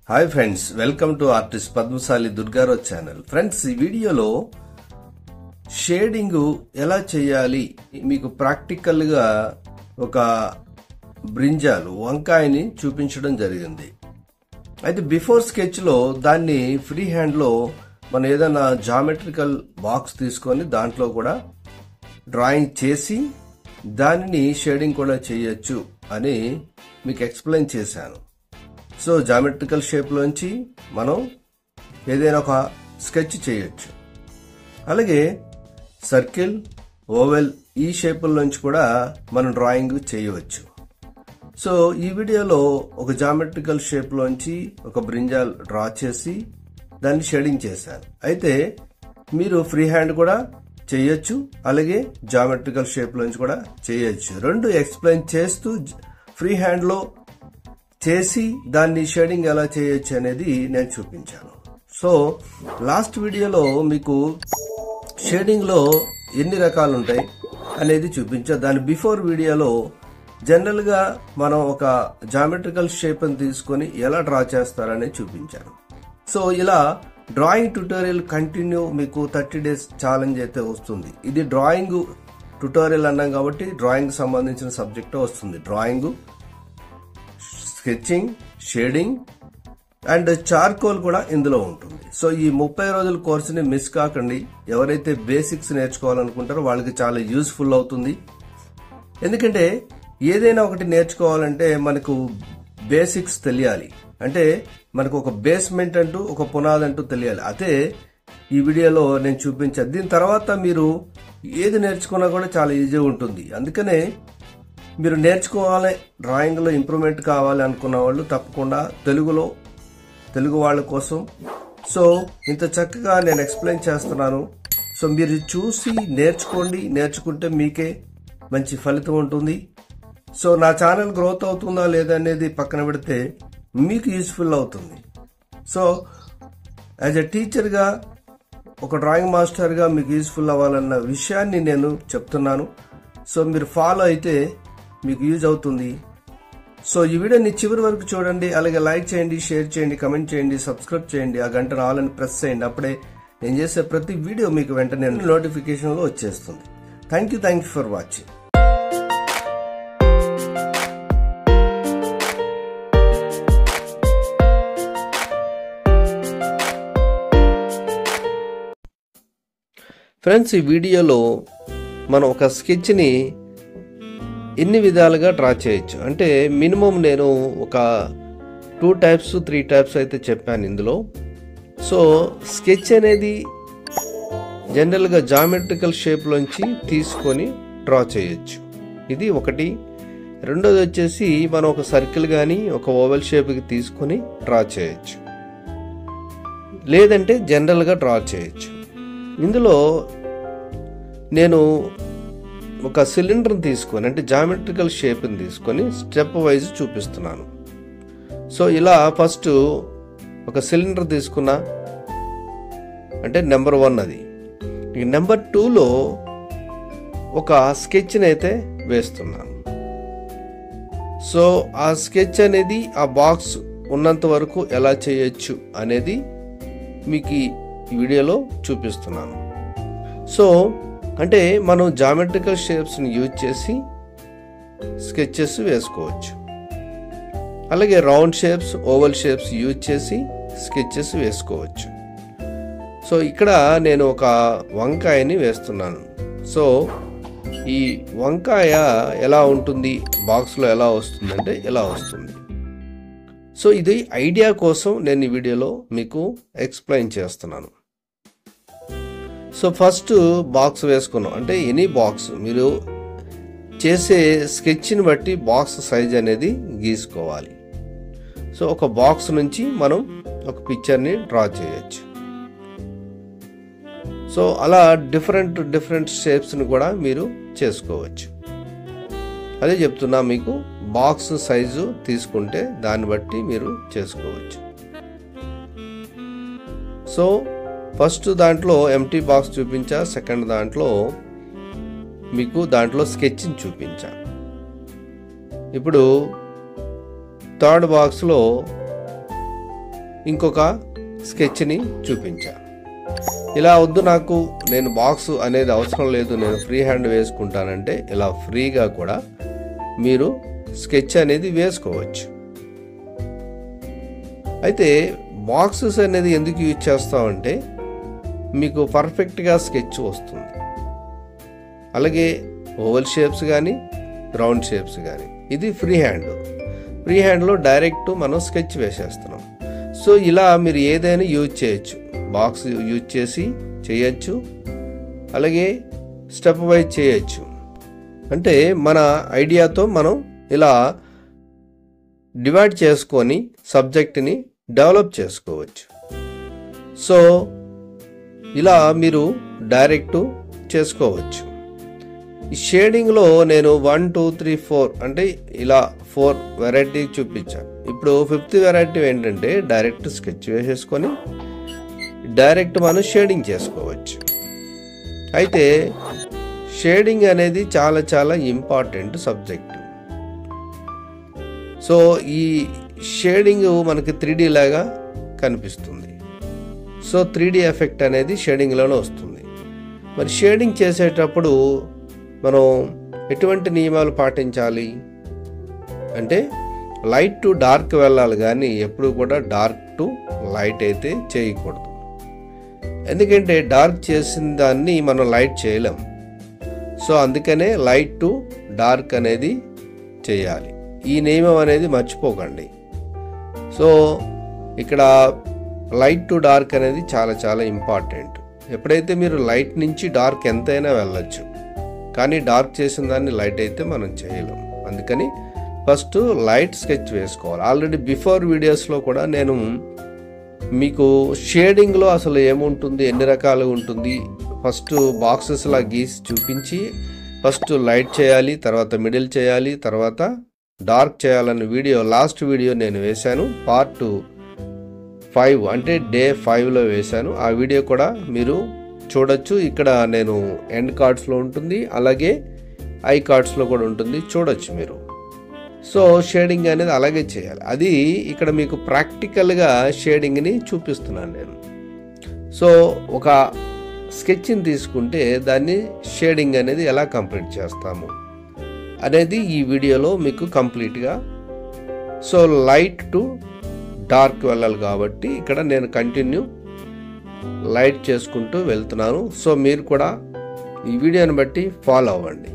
Hi friends, welcome to artist Padmashali Durgarao channel. Friends, ఈ వీడియోలో shading ఎలా చేయాలి మీకు ప్రాక్టికల్ గా ఒక బ్రింజాల్ వంకాయని చూపించడం జరిగింది. అయితే బిఫోర్ స్కెచ్ లో దాన్ని ఫ్రీ హ్యాండ్ లో మనం ఏదైనా జామెట్రికల్ బాక్స్ తీసుకొని దాంట్లో కూడా డ్రాయింగ్ చేసి దానిని షేడింగ్ కూడా చేయొచ్చు అని మీకు ఎక్స్ప్లెయిన్ చేశాను. సో జామెట్రికల్ షేప్ లోంచి మనం ఏదైనా ఒక స్కెచ్ చేయొచ్చు. అలాగే సర్కిల్, ఓవెల్ ఈ షేపుల్లోంచి కూడా మనం డ్రాయింగ్ చేయవచ్చు. సో ఈ వీడియోలో ఒక జామెట్రికల్ షేప్ లోంచి ఒక బ్రింజాల్ డ్రా చేసి దాన్ని షేడింగ్ చేశాను. అయితే మీరు ఫ్రీ హ్యాండ్ కూడా చేయొచ్చు, అలాగే జామెట్రికల్ షేప్ లోంచి కూడా చేయొచ్చు. రెండు ఎక్స్ప్లెయిన్ చేస్తూ ఫ్రీ హ్యాండ్ లో చేసి దాన్ని షేడింగ్ ఎలా చేయొచ్చు అనేది నేను చూపించాను. సో లాస్ట్ వీడియోలో మీకు షేడింగ్ లో ఎన్ని రకాలు ఉంటాయి అనేది చూపించాను. దాని బిఫోర్ వీడియోలో జనరల్ గా మనం ఒక జామెట్రికల్ షేప్ ని తీసుకొని ఎలా డ్రా చేస్తారని చూపించాను. సో ఇలా డ్రాయింగ్ ట్యుటోరియల్ కంటిన్యూ మీకు 30 days ఛాలెంజ్ అయితే వస్తుంది. ఇది డ్రాయింగ్ ట్యుటోరియల్ అన్నాం కాబట్టి డ్రాయింగ్ సంబంధించిన సబ్జెక్ట్ వస్తుంది. Drawing, sketching, shading and charcoal కూడా ఇందులో ఉంటుంది. సో ఈ 30 రోజుల కోర్సుని మిస్ కాకండి. ఎవరైతే బేసిక్స్ నేర్చుకోవాలనుకుంటారో వాళ్ళకి చాలా యూస్ఫుల్ అవుతుంది. ఎందుకంటే ఏదైనా ఒకటి నేర్చుకోవాలంటే మనకు బేసిక్స్ తెలియాలి, అంటే మనకు ఒక బేస్మెంట్ అంటూ ఒక పునాది అంటూ తెలియాలి. అదే ఈ వీడియోలో నేను చూపించాను. దీని తర్వాత మీరు ఏది నేర్చుకున్నా కూడా చాలా ఈజీ ఉంటుంది. అందుకనే మీరు నేర్చుకోవాలి, డ్రాయింగ్ లో ఇంప్రూవ్మెంట్ కావాలి అనుకున్న వాళ్ళు తప్పకుండా తెలుగు వాళ్ళ కోసం సో ఇంత చక్కగా నేను ఎక్స్ప్లెయిన్ చేస్తున్నాను. సో మీరు చూసి నేర్చుకోండి, నేర్చుకుంటే మీకే మంచి ఫలితం ఉంటుంది. సో నా ఛానల్ గ్రోత్ అవుతుందా లేదా అనేది పక్కన పెడితే మీకు యూస్ఫుల్ అవుతుంది. సో యాజ్ ఎ టీచర్గా, ఒక డ్రాయింగ్ మాస్టర్గా మీకు యూస్ఫుల్ అవ్వాలన్న విషయాన్ని నేను చెప్తున్నాను. సో మీరు ఫాలో అయితే మీకు యూజ్ అవుతుంది. సో ఈ వీడియోని చివరి వరకు చూడండి. అలాగే లైక్ చేయండి, షేర్ చేయండి, కమెంట్ చేయండి, సబ్స్క్రైబ్ చేయండి, ఆ గంట ఆల్ ప్రెస్ చేయండి. అప్పుడే నేను చేసే ప్రతి వీడియో మీకు వెంటనే నోటిఫికేషన్లో వచ్చేస్తుంది. Thank you for watching. Friends, ఈ వీడియోలో మనం ఒక స్కెచ్ని ఎన్ని విధాలుగా డ్రా చేయొచ్చు అంటే మినిమం నేను ఒక 2 types 3 types అయితే చెప్పాను ఇందులో. సో స్కెచ్ అనేది జనరల్గా జామెట్రికల్ షేప్లోంచి తీసుకొని డ్రా చేయొచ్చు. ఇది ఒకటి. రెండోది వచ్చేసి మనం ఒక సర్కిల్ కానీ ఒక ఓవెల్ షేప్కి తీసుకొని డ్రా చేయొచ్చు, లేదంటే జనరల్గా డ్రా చేయొచ్చు. ఇందులో నేను ఒక సిలిండర్ని తీసుకొని అంటే జామెట్రికల్ షేప్ని తీసుకొని స్టెప్ వైజ్ చూపిస్తున్నాను. సో ఇలా ఫస్ట్ ఒక సిలిండర్ తీసుకున్నా అంటే నెంబర్ 1 అది. నెంబర్ 2లో ఒక స్కెచ్ని అయితే వేస్తున్నాను. సో ఆ స్కెచ్ అనేది ఆ బాక్స్ ఉన్నంత వరకు ఎలా చేయొచ్చు అనేది మీకు ఈ వీడియోలో చూపిస్తున్నాను. సో అంటే మనం జామెట్రికల్ షేప్స్ని యూజ్ చేసి స్కెచెస్ వేసుకోవచ్చు, అలాగే round shapes, oval shapes use చేసి స్కెచెస్ వేసుకోవచ్చు. సో ఇక్కడ నేను ఒక వంకాయని వేస్తున్నాను. సో ఈ వంకాయ ఎలా ఉంటుంది, బాక్స్లో ఎలా వస్తుందంటే ఇలా వస్తుంది. సో ఇది ఐడియా కోసం నేను ఈ వీడియోలో మీకు ఎక్స్ప్లెయిన్ చేస్తున్నాను. సో ఫస్ట్ బాక్స్ వేసుకున్నాం అంటే ఎనీ బాక్స్ మీరు చేసే స్కెచ్ని బట్టి బాక్స్ సైజ్ అనేది గీసుకోవాలి. సో ఒక బాక్స్ నుంచి మనం ఒక పిక్చర్ని డ్రా చేయొచ్చు. సో అలా డిఫరెంట్ షేప్స్ని కూడా మీరు చేసుకోవచ్చు. అదే చెప్తున్నా మీకు, బాక్స్ సైజు తీసుకుంటే దాన్ని బట్టి మీరు చేసుకోవచ్చు. సో ఫస్ట్ దాంట్లో ఎంటీ బాక్స్ చూపించా, సెకండ్ దాంట్లో మీకు దాంట్లో స్కెచ్ని చూపించా. ఇప్పుడు థర్డ్ బాక్స్లో ఇంకొక స్కెచ్ని చూపించాను. ఇలా వద్దు నాకు, నేను బాక్స్ అనేది అవసరం లేదు, నేను ఫ్రీ హ్యాండ్ వేసుకుంటానంటే ఇలా ఫ్రీగా కూడా మీరు స్కెచ్ అనేది వేసుకోవచ్చు. అయితే బాక్సెస్ అనేది ఎందుకు యూజ్ చేస్తామంటే మీకు పర్ఫెక్ట్గా స్కెచ్ వస్తుంది. అలాగే ఓవల్ షేప్స్ కానీ రౌండ్ షేప్స్ కానీ, ఇది ఫ్రీ హ్యాండ్లో డైరెక్ట్ మనం స్కెచ్ వేసేస్తున్నాం. సో ఇలా మీరు ఏదైనా యూజ్ చేయొచ్చు, బాక్స్ యూజ్ చేసి చేయొచ్చు, అలాగే స్టెప్ వైజ్ చేయొచ్చు. అంటే మన ఐడియాతో మనం ఇలా డివైడ్ చేసుకొని సబ్జెక్ట్ని డెవలప్ చేసుకోవచ్చు. సో ఇలా మీరు డైరెక్ట్ చేసుకోవచ్చు. ఈ షేడింగ్లో నేను 1 2 3 4 అంటే ఇలా 4 వెరైటీ చూపించాను. ఇప్పుడు 5th వెరైటీ ఏంటంటే డైరెక్ట్ స్కెచ్ వేసేసుకొని డైరెక్ట్ మనం షేడింగ్ చేసుకోవచ్చు. అయితే షేడింగ్ అనేది చాలా చాలా ఇంపార్టెంట్ సబ్జెక్ట్. సో ఈ షేడింగ్ మనకి 3D లాగా కనిపిస్తుంది. సో 3D ఎఫెక్ట్ అనేది షేడింగ్లోనే వస్తుంది. మరి షేడింగ్ చేసేటప్పుడు మనం ఎటువంటి నియమాలు పాటించాలి అంటే లైట్ టు డార్క్ వెళ్ళాలి, కానీ ఎప్పుడు కూడా డార్క్ టు లైట్ అయితే చేయకూడదు. ఎందుకంటే డార్క్ చేసిన దాన్ని మనం లైట్ చేయలేం. సో అందుకనే లైట్ టు డార్క్ అనేది చేయాలి. ఈ నియమం అనేది మర్చిపోకండి. సో ఇక్కడ లైట్ టు డార్క్ అనేది చాలా చాలా ఇంపార్టెంట్. ఎప్పుడైతే మీరు లైట్ నుంచి డార్క్ ఎంతైనా వెళ్ళచ్చు, కానీ డార్క్ చేసిన దాన్ని లైట్ అయితే మనం చేయలేం. అందుకని ఫస్ట్ లైట్ స్కెచ్ వేసుకోవాలి. ఆల్రెడీ బిఫోర్ వీడియోస్లో కూడా నేను మీకు షేడింగ్లో అసలు ఏముంటుంది, ఎన్ని రకాలు ఉంటుంది, ఫస్ట్ బాక్సెస్లా గీసి చూపించి ఫస్ట్ లైట్ చేయాలి, తర్వాత మిడిల్ చేయాలి, తర్వాత డార్క్ చేయాలన్న వీడియో లాస్ట్ వీడియో నేను వేశాను. పార్ట్ 5 అంటే డే 5లో వేశాను. ఆ వీడియో కూడా మీరు చూడొచ్చు. ఇక్కడ నేను ఎండ్ కార్డ్స్లో ఉంటుంది, అలాగే ఐ కార్డ్స్లో కూడా ఉంటుంది, చూడొచ్చు మీరు. సో షేడింగ్ అనేది అలాగే చేయాలి. అది ఇక్కడ మీకు ప్రాక్టికల్గా షేడింగ్ని చూపిస్తున్నాను నేను. సో ఒక స్కెచ్ని తీసుకుంటే దాన్ని షేడింగ్ అనేది ఎలా కంప్లీట్ చేస్తాము అనేది ఈ వీడియోలో మీకు కంప్లీట్గా. సో లైట్ టు డార్క్ వెళ్ళాలి కాబట్టి ఇక్కడ నేను కంటిన్యూ లైట్ చేసుకుంటూ వెళ్తున్నాను. సో మీరు కూడా ఈ వీడియోని బట్టి ఫాలో అవ్వండి.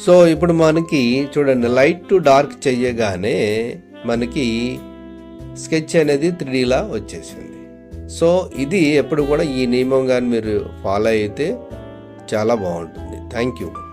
సో ఇప్పుడు మనకి చూడండి, లైట్ టు డార్క్ చెయ్యగానే మనకి స్కెచ్ అనేది 3Dలా వచ్చేసింది. సో ఇది ఎప్పుడు కూడా ఈ నియమం కానీ మీరు ఫాలో అయితే చాలా బాగుంటుంది. Thank you.